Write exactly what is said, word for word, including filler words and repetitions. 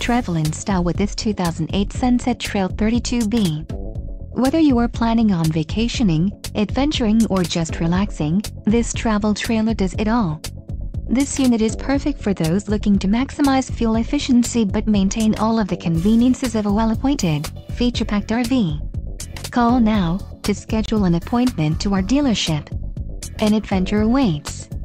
Travel in style with this two thousand eight Sunset Trail thirty-two B. Whether you are planning on vacationing, adventuring or just relaxing, this travel trailer does it all. This unit is perfect for those looking to maximize fuel efficiency but maintain all of the conveniences of a well-appointed, feature-packed R V. Call now to schedule an appointment to our dealership. An adventure awaits.